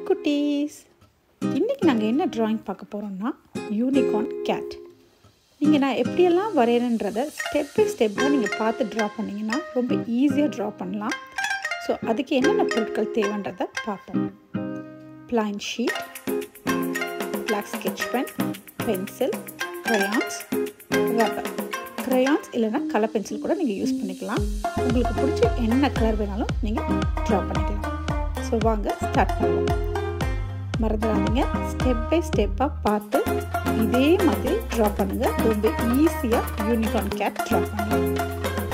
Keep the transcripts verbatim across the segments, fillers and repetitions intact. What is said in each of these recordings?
Hi குட்டீஸ், இன்றைக்கி நாங்கள் என்ன ட்ராயிங் பார்க்க போகிறோம்னா யூனிகார்ன் கேட். நீங்கள் நான் எப்படியெல்லாம் வரைகிறேன்றதை ஸ்டெப் பை ஸ்டெப்பாக நீங்கள் பார்த்து ட்ரா பண்ணிங்கன்னா ரொம்ப ஈஸியாக ட்ரா பண்ணலாம். ஸோ அதுக்கு என்னென்ன பொருட்கள் தேவைன்றதை பார்ப்போம். Plain sheet, black sketch pen, pencil, crayons, rubber. crayons இல்லைனா கலர் பென்சில் கூட நீங்கள் யூஸ் பண்ணிக்கலாம். உங்களுக்கு பிடிச்ச என்ன கலர் வேணாலும் நீங்கள் ட்ரா பண்ணிக்கலாம். ஸோ வாங்க ஸ்டார்ட் பண்ணுவோம். மறந்துடாதீங்க, ஸ்டெப் பை ஸ்டெப்பாக பார்த்து இதே மாதிரி ட்ரா பண்ணுங்கள். ரொம்ப ஈஸியாக யூனிகார்ன் கேட் ட்ரா பண்ணுங்கள்.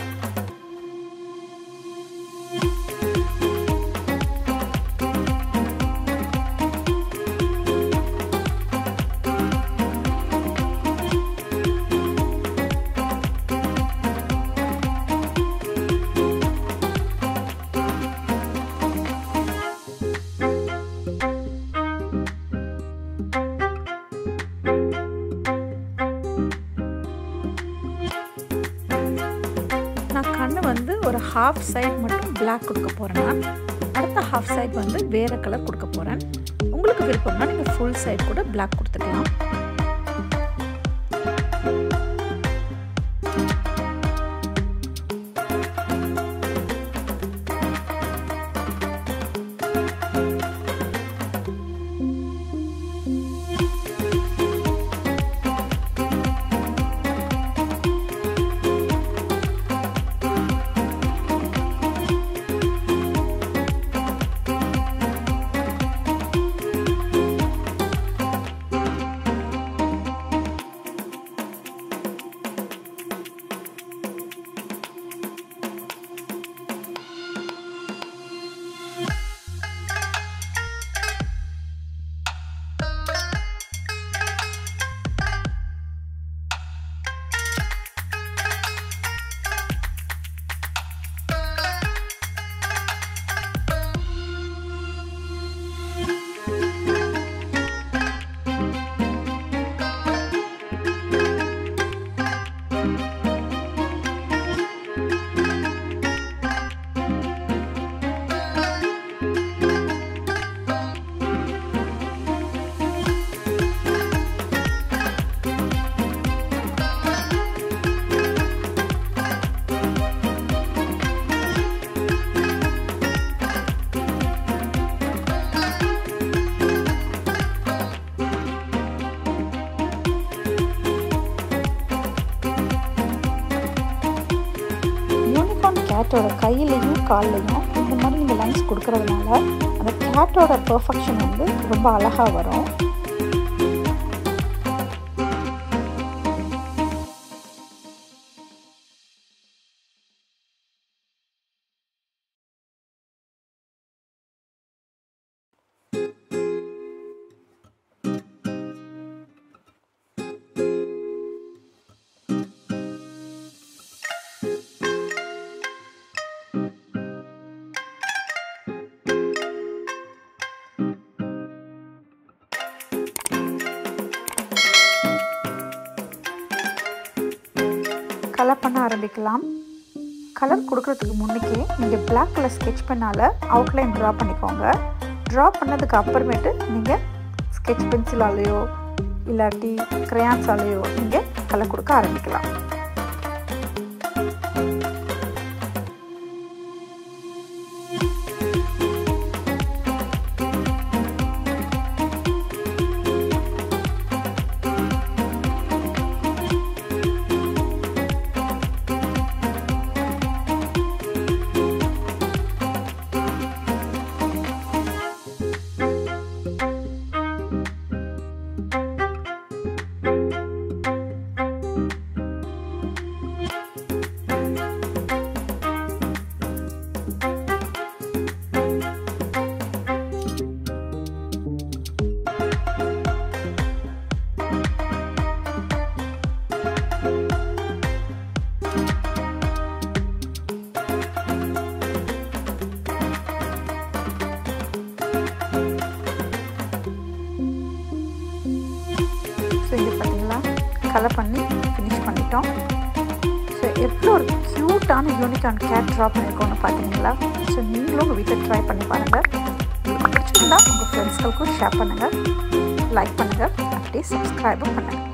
நான் கண்ணு வந்து ஒரு ஹாஃப் சைட் மட்டும் பிளாக் கொடுக்க போகிறேன்னா, அடுத்த ஹாஃப் சைட் வந்து வேறு கலர் கொடுக்க போகிறேன். உங்களுக்கு விருப்பம்னா நீங்கள் ஃபுல் சைட் கூட பிளாக் கொடுத்துக்கலாம். கேட்டோட கையிலையும் கால்லையும் இந்த மாதிரி நீங்கள் லைன்ஸ் கொடுக்கறதுனால அந்த கேட்டோட பெர்ஃபெக்ஷன் வந்து ரொம்ப அழகாக வரும். கலர் பண்ண ஆரம்பிக்கலாம். கலர் கொடுக்கறதுக்கு முன்னுக்கே நீங்கள் பிளாக் கலர் ஸ்கெட்ச் பென்னால் அவுட்லைன் ட்ரா பண்ணிக்கோங்க. ட்ரா பண்ணதுக்கு அப்புறமேட்டு நீங்கள் ஸ்கெட்ச் பென்சிலாலேயோ இல்லாட்டி கிரையான்ஸாலேயோ நீங்கள் கலர் கொடுக்க ஆரம்பிக்கலாம். ஸோ இங்கே பார்த்தீங்களா, கலர் பண்ணி ஃபினிஷ் பண்ணிட்டோம். ஸோ எவ்வளோ ஒரு க்யூட்டான யூனிகார்ன் கேட் ட்ரா பண்ணியிருக்கோன்னு பார்த்தீங்களா. ஸோ நீங்களும் உங்கள் வீட்டில் ட்ரை பண்ணி பாருங்கள். உங்களுக்கு பிடிச்சிருந்தா உங்கள் ஃப்ரெண்ட்ஸ் ஃப்ரெண்ட்ஸ்களுக்கும் ஷேர் பண்ணுங்கள், லைக் பண்ணுங்கள், அப்படியே சப்ஸ்கிரைபும் பண்ணுங்கள்.